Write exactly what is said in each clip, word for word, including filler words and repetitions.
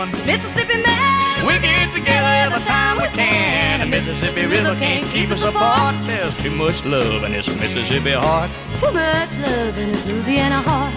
woman, Mississippi man. we get together every time we can. The Mississippi River can't keep us apart. There's too much love in this Mississippi heart. Too much love in this Louisiana heart.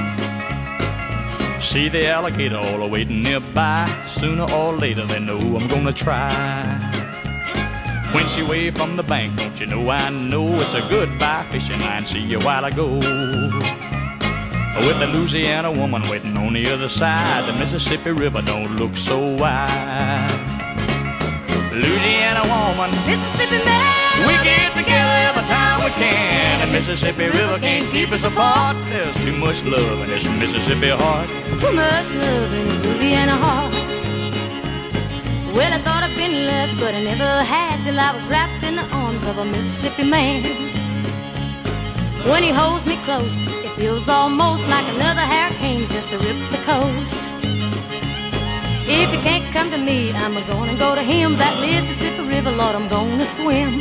See the alligator all waiting nearby. Sooner or later they know I'm gonna try. When she waved from the bank, don't you know I know it's a goodbye fishing line. See you while I go. With the Louisiana woman waiting on the other side, the Mississippi River don't look so wide. Louisiana woman, Mississippi man. we get together every time we can. The Mississippi River can't keep us apart. There's too much love in this Mississippi heart. Too much love in this Louisiana heart. Well, I thought I'd been left, but I never had till I was wrapped in the arms of a Mississippi man. When he holds me close, it feels almost like another hurricane just to rip the coast. If he can't come to me, I'm gonna go to him. That Mississippi River, Lord, I'm gonna swim.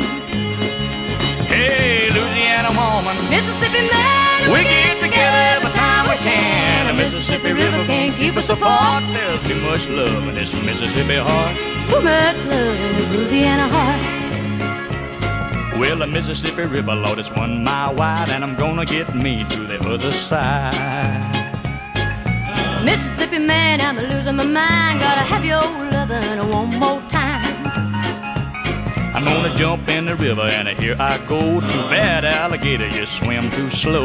Hey, Louisiana woman, Mississippi man, we get together every time we can. The Mississippi River can't keep us apart. There's too much love in this Mississippi heart. too much love in this Louisiana heart. Well, the Mississippi River, Lord, it's one mile wide, and I'm gonna get me to the other side. Mississippi man, I'm losing my mind. Gotta have your lovin' one more time. I'm gonna jump in the river, and here I go. Too bad, alligator, you swim too slow.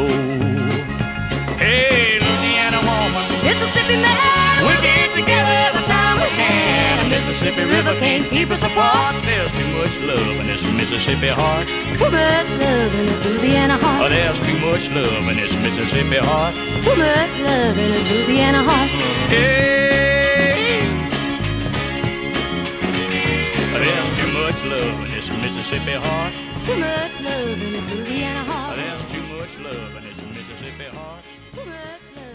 Hey, Louisiana woman, Mississippi man, we get together every time we can. The Mississippi River can't keep us apart. There's too much love in this Mississippi heart. too much love in this Louisiana Oh, heart. there's too much love in this Mississippi heart. Too much love in this Louisiana heart. Hey, there's too much love in this Mississippi heart. Too much love in this Louisiana heart. There's too much love in this Mississippi heart. Too much love.